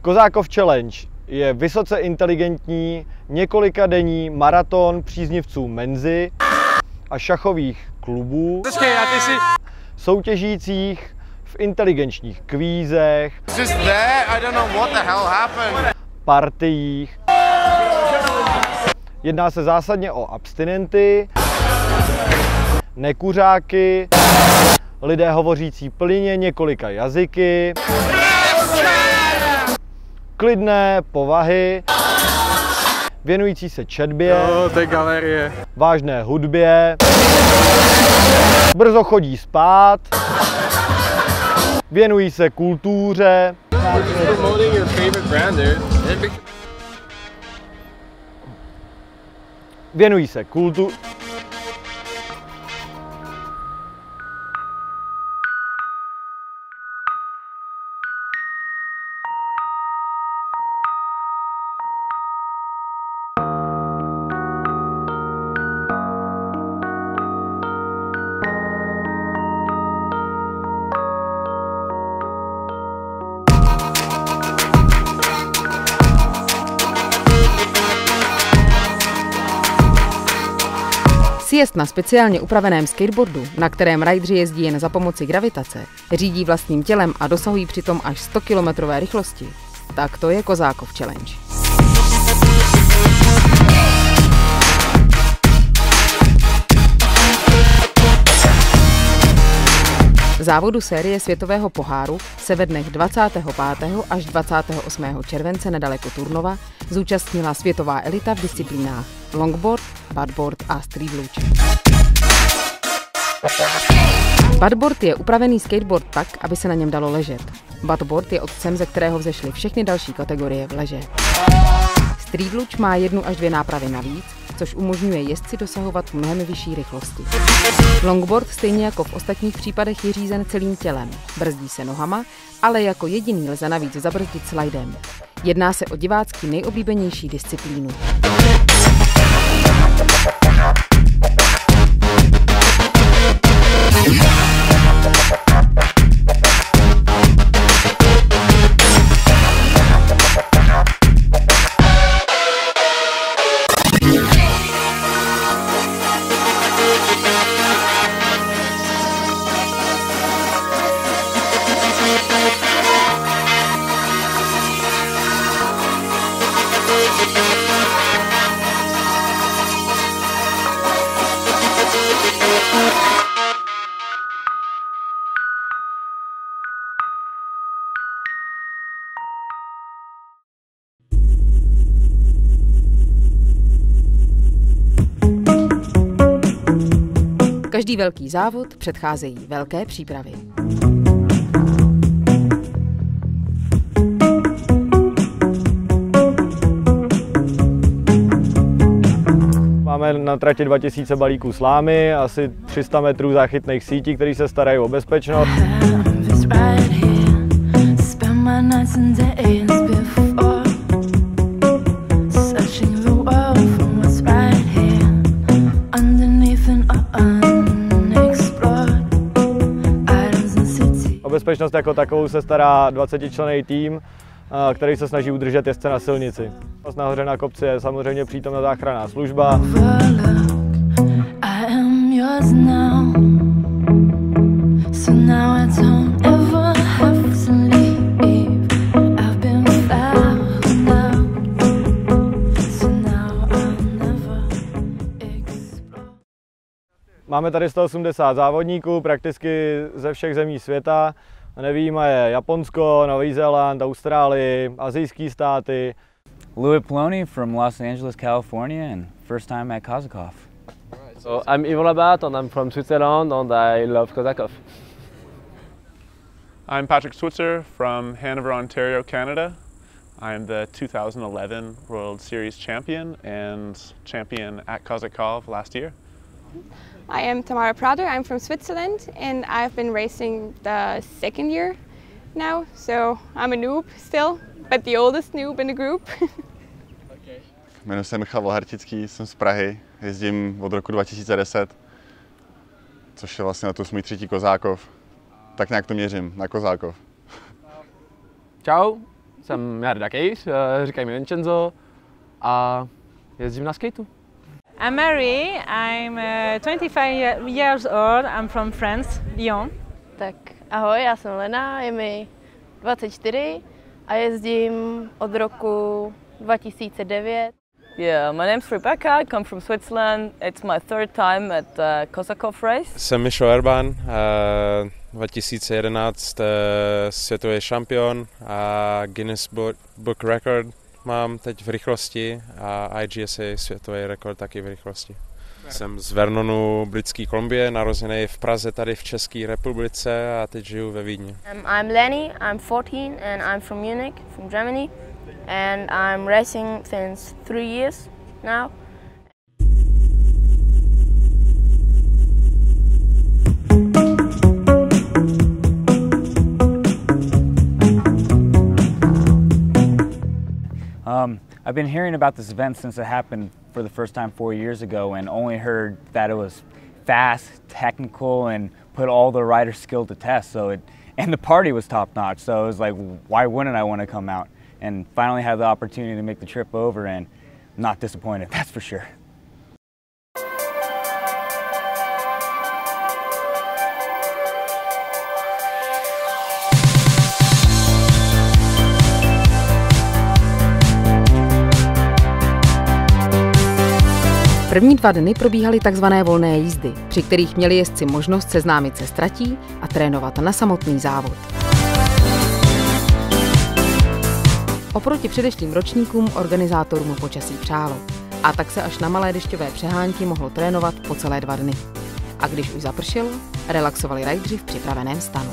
Kozákov Challenge je vysoce inteligentní několikadenní maraton příznivců Menzy a šachových klubů, soutěžících v inteligenčních kvízech, partiích. Jedná se zásadně o abstinenty, nekuřáky, lidé hovořící plynně několika jazyky, klidné povahy, věnující se četbě, vážné hudbě, brzo chodí spát, věnují se kultuře, věnují se kultuře. Sjezd na speciálně upraveném skateboardu, na kterém rajdři jezdí jen za pomoci gravitace, řídí vlastním tělem a dosahují přitom až 100 km rychlosti, tak to je Kozákov Challenge. Závodu série světového poháru se ve dnech 25. až 28. července nedaleko Turnova zúčastnila světová elita v disciplínách longboard, badboard a street luge. Badboard je upravený skateboard tak, aby se na něm dalo ležet. Badboard je otcem, ze kterého vzešly všechny další kategorie v leže. Street luge má 1 až 2 nápravy navíc, což umožňuje jezdci dosahovat mnohem vyšší rychlosti. Longboard stejně jako v ostatních případech je řízen celým tělem. Brzdí se nohama, ale jako jediný lze navíc zabrzdit slidem. Jedná se o divácky nejoblíbenější disciplínu. Každý velký závod předcházejí velké přípravy. Máme na trati 2000 balíků slámy, asi 300 metrů záchytných sítí, které se starají o bezpečnost. O bezpečnost jako takovou se stará 20členný tým, který se snaží udržet jezdce na silnici. Nahoře na kopci je samozřejmě přítomná záchranná služba. Máme tady 180 závodníků, prakticky ze všech zemí světa. Nevyjímaje Japonsko, Nový Zéland, Austrálii, asijské státy. Louis Poloni from Los Angeles, California, and first time at Kozákov. So I'm Yvon Labat and I'm from Switzerland and I love Kozákov. I'm Patrick Switzer from Hanover, Ontario, Canada. I'm the 2011 World Series champion and champion at Kozákov last year. I am Tamara Prader, I'm from Switzerland and I've been racing the 2nd year now, so I'm a noob still, but the oldest noob in the group. Jmenuji se Michal Vohartický, jsem z Prahy, jezdím od roku 2010, což je vlastně letos můj 3. Kozákov. Tak nějak to měřím, na Kozákov. Čau, jsem Jarda Kejř, říkají mi Vincenzo a jezdím na skateu. I'm Mary, I'm 25 years old, I'm from France, Lyon. Tak ahoj, já jsem Lena, je mi 24 a jezdím od roku 2009. Yeah, my name's Rebecca, I come from Switzerland. It's my third time at the Kozakov race. Jsem Mišo Erban, 2011 světový šampion a Guinness Book Record mám teď v rychlosti a IGSA světový rekord taky v rychlosti. Jsem z Vernonu, Britské Kolumbie, narozený v Praze tady v České republice a teď žiju ve Vídni. I'm Lenny, I'm 14 and I'm from Munich, from Germany. And I'm racing since 3 years now. I've been hearing about this event since it happened for the first time 4 years ago and only heard that it was fast, technical, and put all the rider skill to test. And the party was top notch, so it was like, why wouldn't I want to come out? And finally had the opportunity to make the trip over, and I'm not disappointed, that's for sure. První 2 dny probíhaly takzvané volné jízdy, při kterých měli jezdci možnost seznámit se s tratí a trénovat na samotný závod. Oproti předešlým ročníkům organizátorům počasí přálo. A tak se až na malé dešťové přehánky mohlo trénovat po celé 2 dny. A když už zapršelo, relaxovali rajdři v připraveném stanu.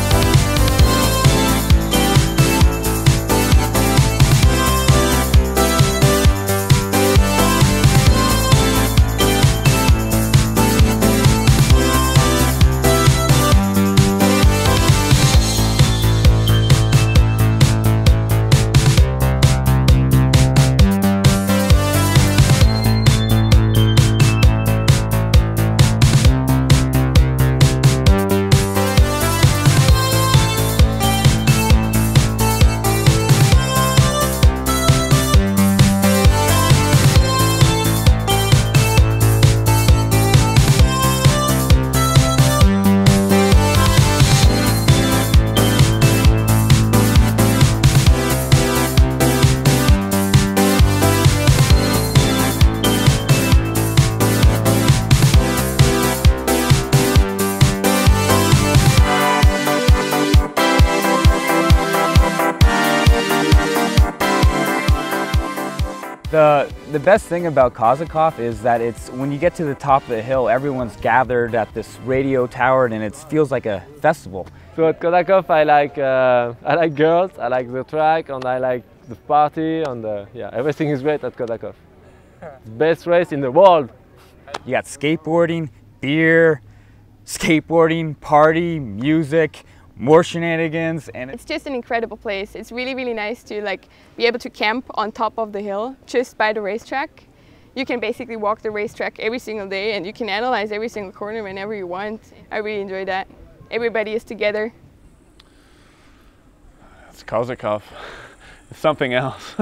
The best thing about Kozakov is that it's when you get to the top of the hill, everyone's gathered at this radio tower, and it feels like a festival. So at Kozakov, I like girls, I like the track, and I like the party, and everything is great at Kozakov. Best race in the world. You got skateboarding, beer, skateboarding, party, music, more shenanigans, and it's just an incredible place. It's really, really nice to be able to camp on top of the hill just by the racetrack. You can basically walk the racetrack every single day and you can analyze every single corner whenever you want. I really enjoy that. Everybody is together. It's Kozakov. It's something else.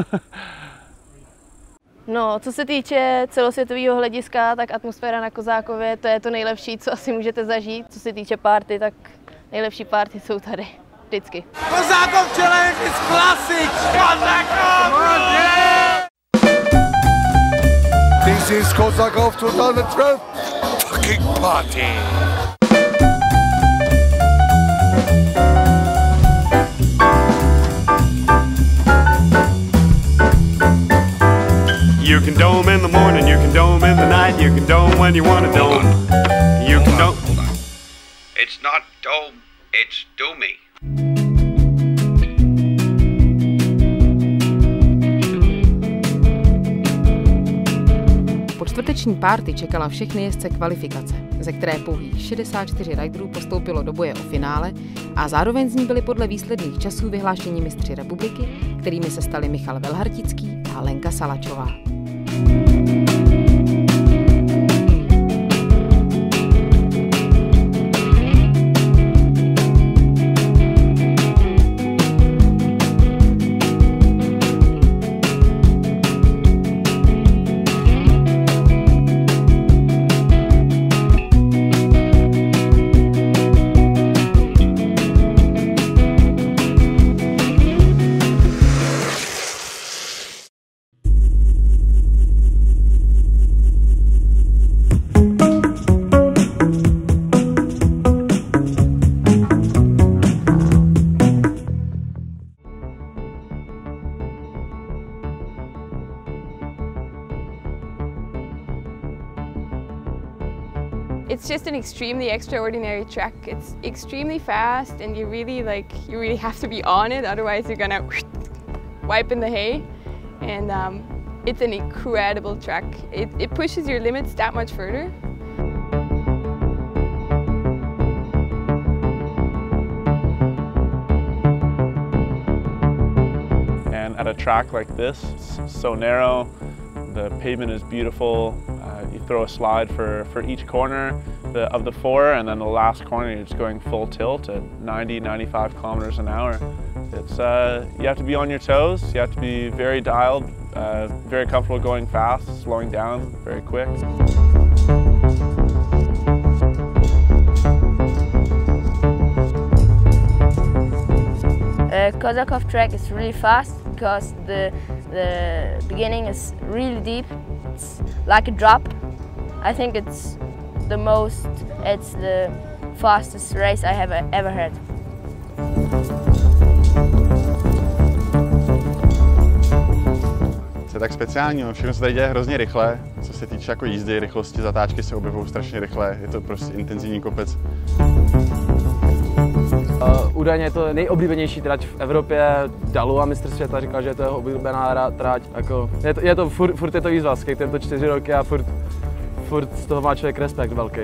No, co se týče celosvětového hlediska, tak atmosféra na Kozákově, to je to nejlepší, co asi můžete zažít. Co se týče party, tak nejlepší party jsou tady, vždycky. Kozákov Challenge is classic! Kozakov! This is Kozakov 2012 fucking party! You can dome in the morning, you can dome in the night, you can dome when you want to dome. You can dome. Hold on. It's not dome, it's doomy. Po čtvrteční party čekala všechny jezdce kvalifikace, ze které pouhých 64 riderů postoupilo do boje o finále a zároveň z ní byli podle výsledných časů vyhlášení mistři republiky, kterými se stali Michal Velhartický a Lenka Salačová. it's just an extremely extraordinary track. It's extremely fast, and you really have to be on it, otherwise you're gonna wipe in the hay. And it's an incredible track. It pushes your limits that much further. And at a track like this, it's so narrow, the pavement is beautiful. You throw a slide for each corner of the 4, and then the last corner you're just going full tilt at 90, 95 kilometers an hour. It's, you have to be on your toes, you have to be very dialed, very comfortable going fast, slowing down very quick. Kozakov track is really fast because the beginning is really deep. It's like a drop. I think it's the fastest race I have ever had. Co je tak speciálního, všechno se tady děje hrozně rychle, co se týče jako jízdy, rychlosti, zatáčky se objevují strašně rychle, je to prostě intenzivní kopec. Údajně je to nejoblíbenější trať v Evropě, Dalu a mistr světa říkal, že je to jeho oblíbená trať. Jako, furt je to jízda, skatem to 4 roky a furt z toho má člověk respekt velký.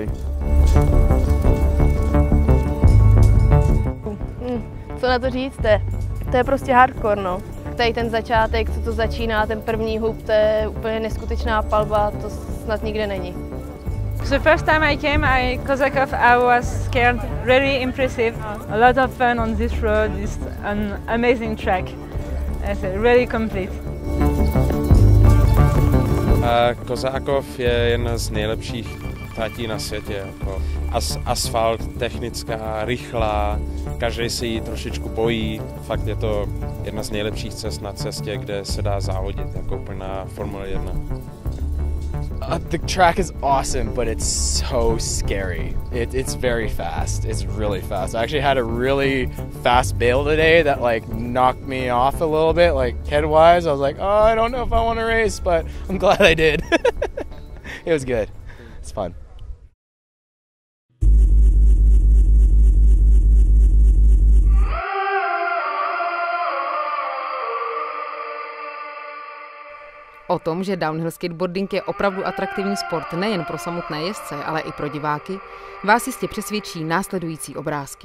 Co na to říct, to je prostě hardcore, no. Tady ten začátek, co to začíná, ten první hub, to je úplně neskutečná palba, to snad nikde není. The first time I came, Kozakov, I was scared, really impressive. A lot of fun on this road, it's an amazing track. It's really complete. Kozakov je jedna z nejlepších tratí na světě. Jako asfalt, technická, rychlá, každý se jí trošičku bojí. Fakt je to jedna z nejlepších cest na cestě, kde se dá závodit, jako úplně na Formule 1. The track is awesome, but it's so scary. It's very fast. It's really fast. I actually had a really fast bail today that like knocked me off a little bit, like head-wise. I was like, oh, I don't know if I want to race, but I'm glad I did. It was good. It's fun. O tom, že downhill skateboarding je opravdu atraktivní sport nejen pro samotné jezdce, ale i pro diváky, vás jistě přesvědčí následující obrázky.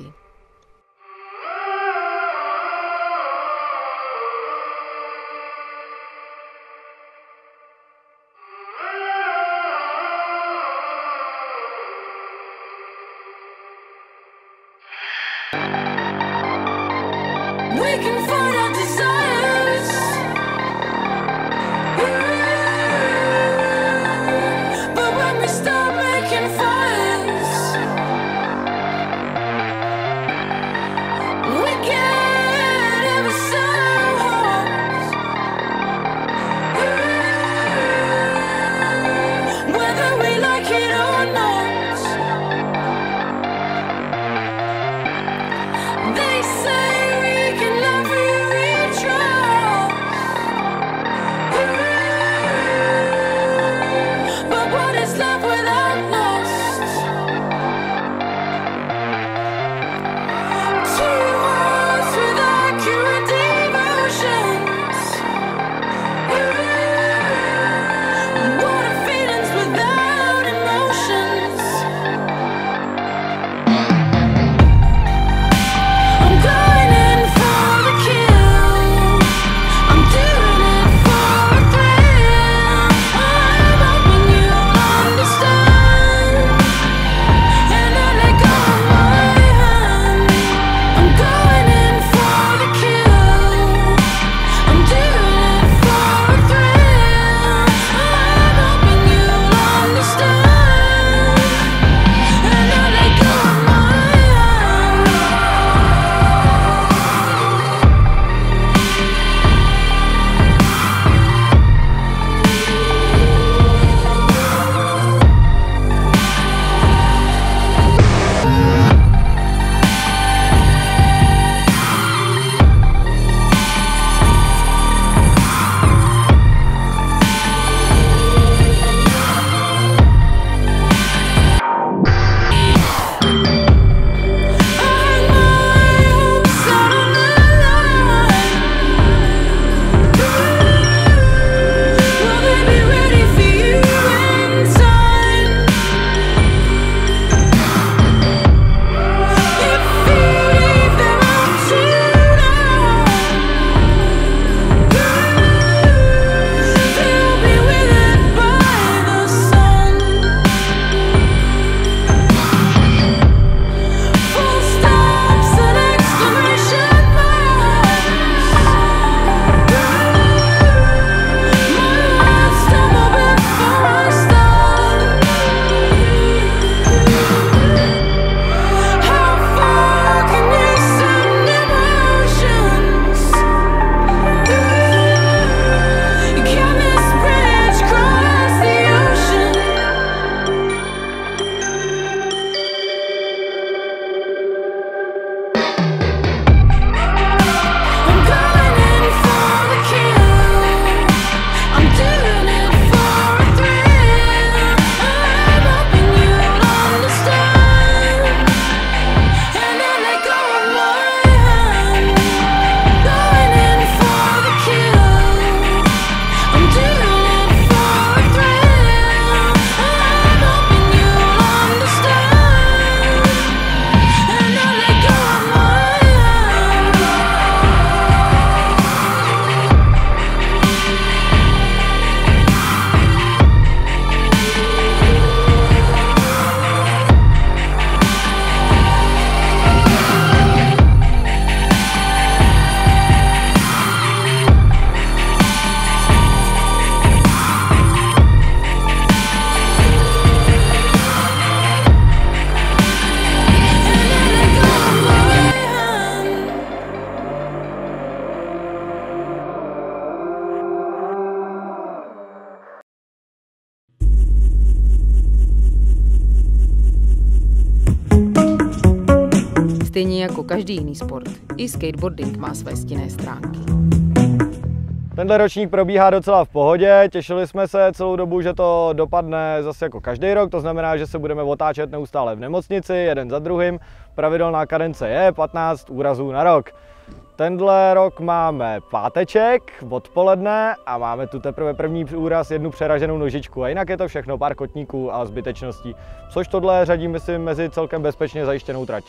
Stejně jako každý jiný sport, i skateboarding má své stinné stránky. Tenhle ročník probíhá docela v pohodě, těšili jsme se celou dobu, že to dopadne zase jako každý rok, to znamená, že se budeme otáčet neustále v nemocnici, jeden za druhým. Pravidelná kadence je 15 úrazů na rok. Tenhle rok máme páteček, odpoledne a máme tu teprve první úraz, jednu přeraženou nožičku a jinak je to všechno pár kotníků a zbytečností, což tohle řadím, myslím, mezi celkem bezpečně zajištěnou trať.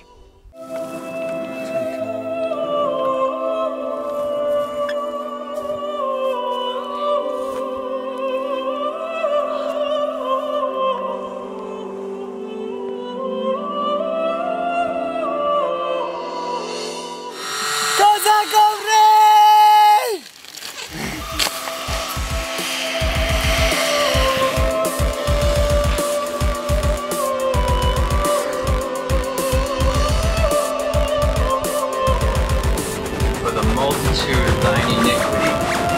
Multitude of thine iniquity.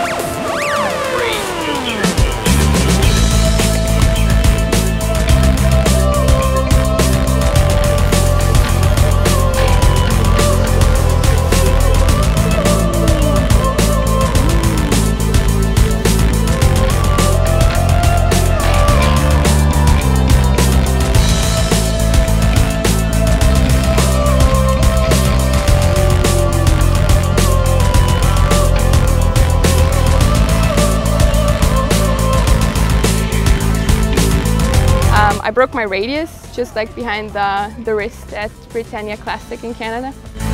I broke my radius just like behind the wrist at Britannia Classic in Canada.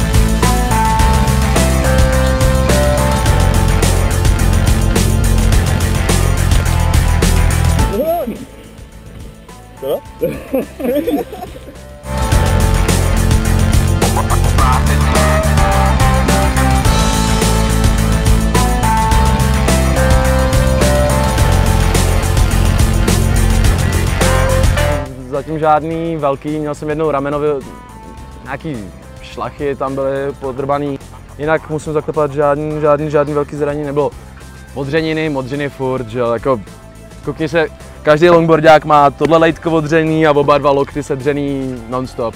Zatím žádný velký, měl jsem jednou rameno, nějaký šlachy tam byly podrbaný. Jinak musím zaklepat, žádný velký zranění nebylo. Modřeniny furt, že jo, jako koukni se, každý longboardák má tohle lejtko odřený a oba dva lokty sedřený non-stop.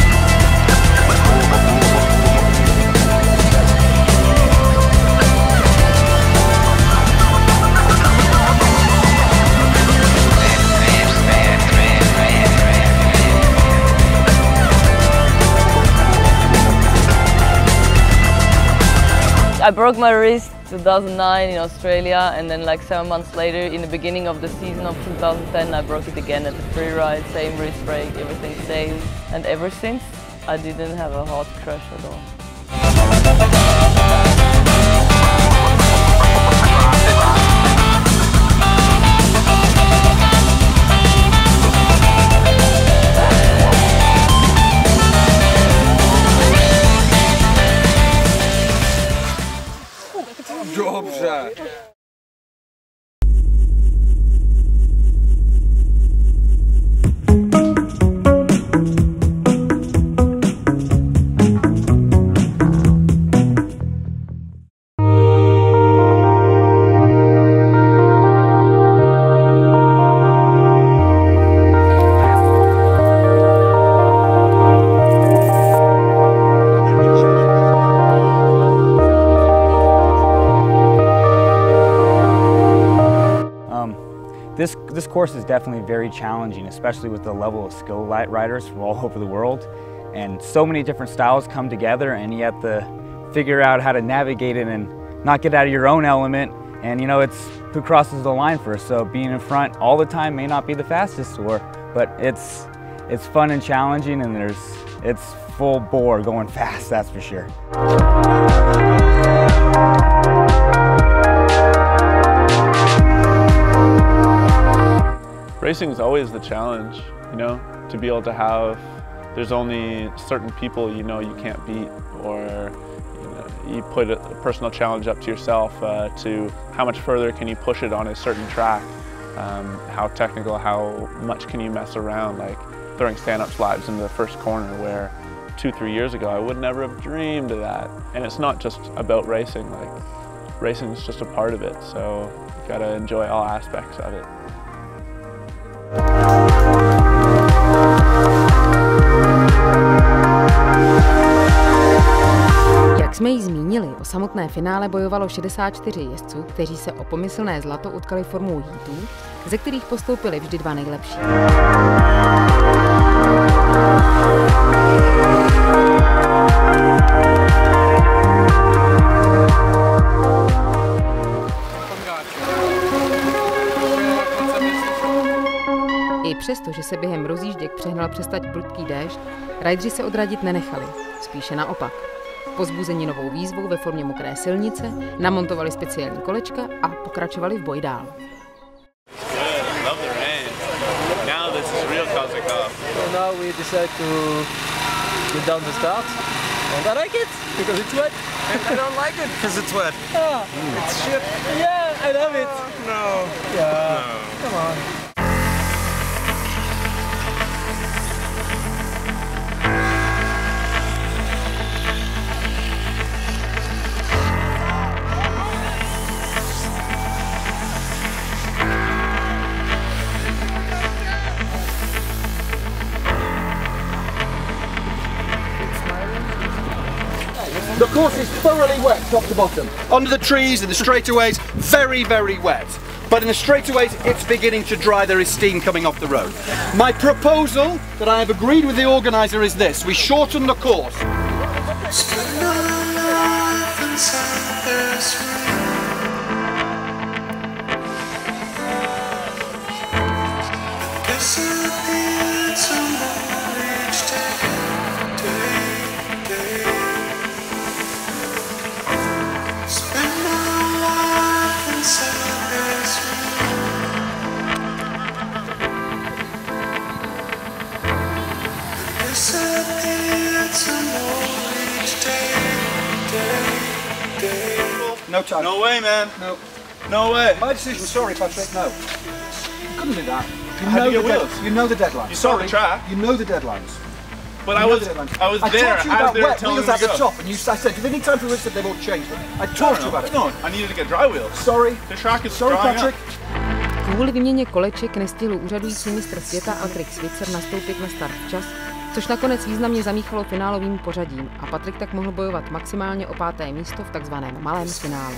I broke my wrist 2009 in Australia, and then like 7 months later, in the beginning of the season of 2010, I broke it again at the free ride, same wrist break, everything same. And ever since, I didn't have a hard crash at all. Dobře. This course is definitely very challenging, especially with the level of skill riders from all over the world. And so many different styles come together, and you have to figure out how to navigate it and not get out of your own element. And you know, it's who crosses the line first. So being in front all the time may not be the fastest but it's fun and challenging, and it's full bore going fast, that's for sure. Racing is always the challenge, you know, to be able to have, there's only certain people you know you can't beat, or you put a personal challenge up to yourself to how much further can you push it on a certain track, how technical, how much can you mess around, like throwing stand-up slides into the first corner where 2-3 years ago I would never have dreamed of that. And it's not just about racing, like racing is just a part of it, so you gotta enjoy all aspects of it. O samotné finále bojovalo 64 jezdců, kteří se o pomyslné zlato utkali formou heatů, ze kterých postoupili vždy dva nejlepší. I přesto, že se během rozjížděk přehnal přestať prudký déšť, rajdři se odradit nenechali, spíše naopak. Pozbuzení novou výzvou ve formě mokré silnice, namontovali speciální kolečka a pokračovali v boji dál. Now we decide to get down the start. And I like it because it's wet. And I don't like it because it's wet. It's shit. Yeah, I love it. No. Yeah. No. Come on. The course is thoroughly wet top to bottom. Under the trees and the straightaways, very, very wet. But in the straightaways, it's beginning to dry. There is steam coming off the road. My proposal that I have agreed with the organiser is this. We shorten the course. No time. No way, man. No. No way. My decision, sorry Patrick, no. You couldn't do that. How do you get wheels? You know the deadlines. You saw the track. You know the deadlines. But I was there talked to you as about they were wet telling wheels me at to the go. top, and I said, do they need time for wheels? They won't change them. I talked to you about it. No, I needed to get dry wheels. Sorry. The track is sorry, drying Patrick. up. Kvůli výměně koleček nestihl úřadující mistr světa Aldrich Switzer nastoupit na start včas, což nakonec významně zamíchalo finálovým pořadím a Patrik tak mohl bojovat maximálně o 5. místo v takzvaném malém finále.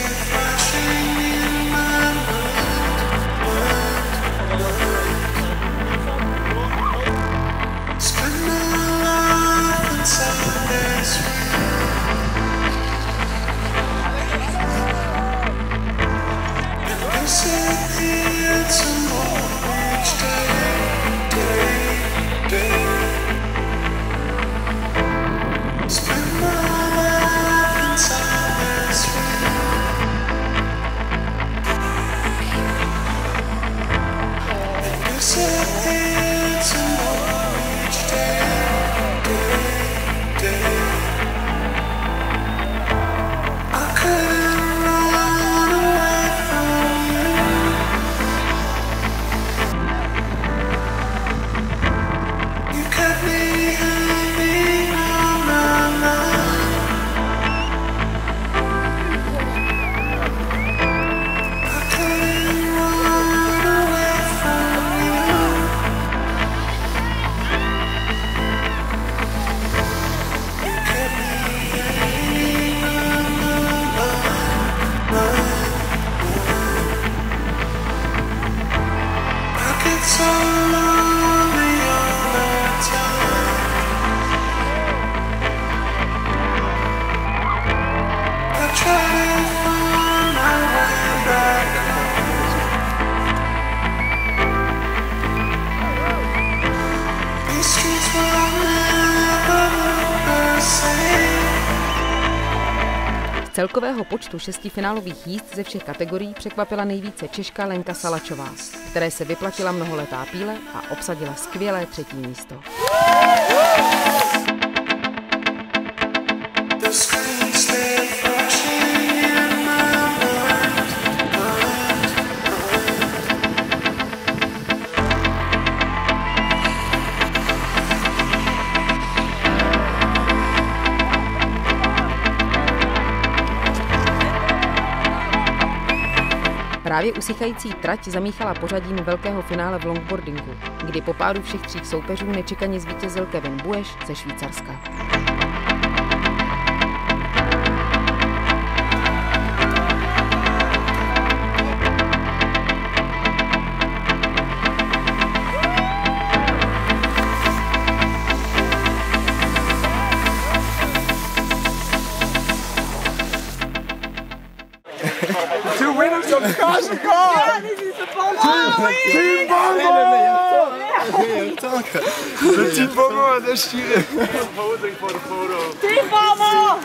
Z celkového počtu 6 finálových jízd ze všech kategorií překvapila nejvíce Češka Lenka Salačová, které se vyplatila mnoholetá píle a obsadila skvělé 3. místo. Právě usychající trať zamíchala pořadím velkého finále v longboardingu, kdy po pádu všech 3 soupeřů nečekaně zvítězil Kevin Bueš ze Švýcarska. Team Bomo, that's cheating. Posing for the photo. Team Bomo!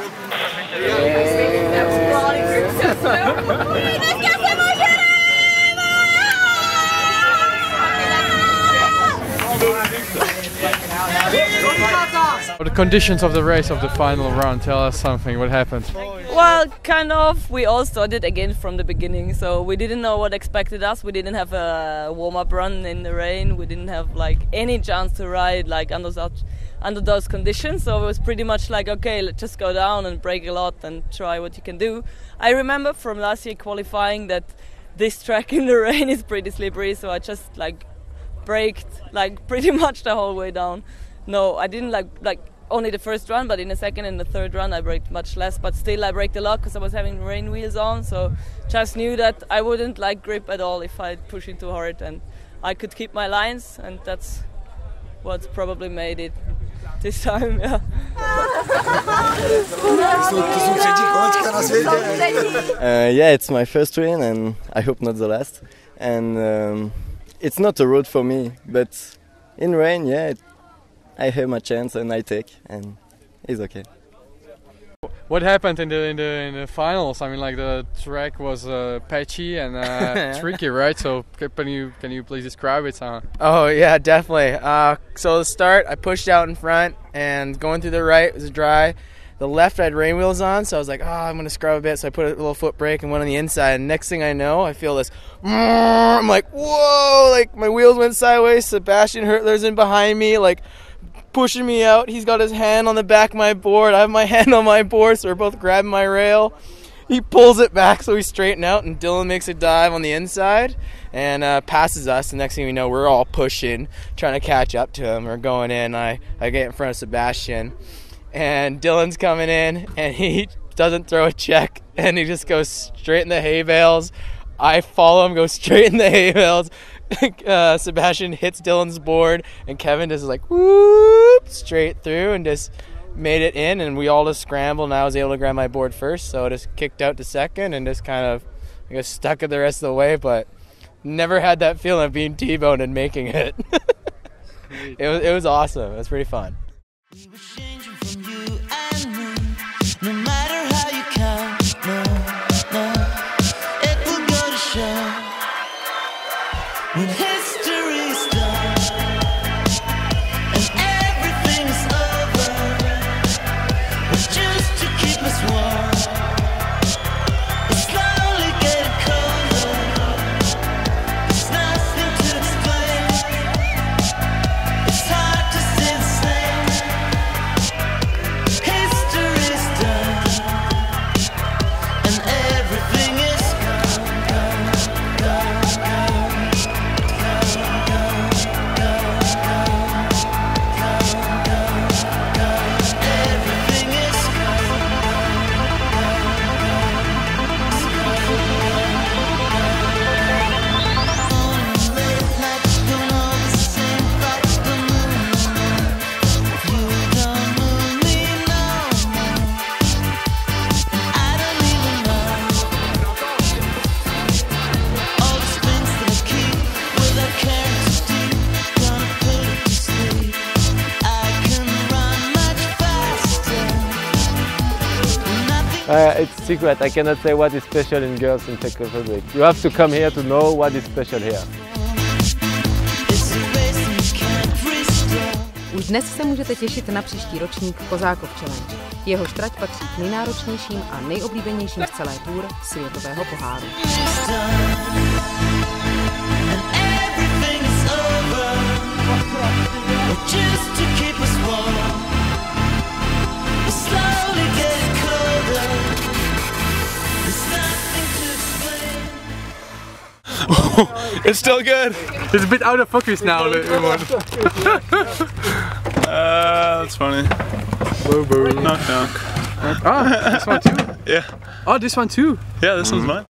The conditions of the race of the final round, tell us something, what happened? Well, kind of, we all started again from the beginning, so we didn't know what expected us. We didn't have a warm-up run in the rain, we didn't have like any chance to ride like under those conditions, so it was pretty much like, okay, let's just go down and brake a lot and try what you can do. I remember from last year qualifying that this track in the rain is pretty slippery, so I just like braked like pretty much the whole way down. No, I didn't like only the first run, but in the second and the third run I braked much less, but still I braked a lot because I was having rain wheels on, so just knew that I wouldn't like grip at all if I pushed too hard, and I could keep my lines, and that's what's probably made it this time, yeah. Yeah, it's my first win and I hope not the last. And it's not a road for me, but in rain, yeah, I have my chance and I take, and it's okay. What happened in the finals? I mean, like the track was patchy and tricky, right? So can you please describe it, Sam? Oh yeah, definitely. So the start, I pushed out in front, and going through the right was dry. The left I had rain wheels on, so I was like, oh, I'm gonna scrub a bit. So I put a little foot brake and went on the inside. And next thing I know, I feel this. I'm like, whoa! Like my wheels went sideways. Sebastian Hurtler's in behind me, like pushing me out. He's got his hand on the back of my board. I have my hand on my board, so we're both grabbing my rail. He pulls it back so we straighten out, and Dylan makes a dive on the inside and passes us. The next thing we know, we're all pushing, trying to catch up to him. We're going in. I get in front of Sebastian, and Dylan's coming in, and he doesn't throw a check, and he just goes straight in the hay bales. I follow him, go straight in the hay bales. Sebastian hits Dylan's board, and Kevin just like whoop straight through and just made it in, and we all just scrambled, and I was able to grab my board first, so I just kicked out to second and just kind of stuck it the rest of the way, but never had that feeling of being T-boned and making it. It was awesome. It was pretty fun. No matter how you count, no, it will go to show when history's done and everything's over. It's just to keep us warm. It's slowly getting colder. There's nothing to explain. It's hard to say the same. History's done and everything is gone, gone, gone, gone. It's secret. I cannot say what is special in girls in Czech Republic. You have to come here to know what is special here. Už dnes se můžete těšit na příští ročník Kozákov Challenge. Jehož trať patří k nejnáročnějším a nejoblíbenějším z celé tour světového poháru. It's still good. It's a bit out of focus now. That's funny. Boo boo. Knock knock. Ah, this one too? Yeah. Oh, this one too? Yeah, this one's mine.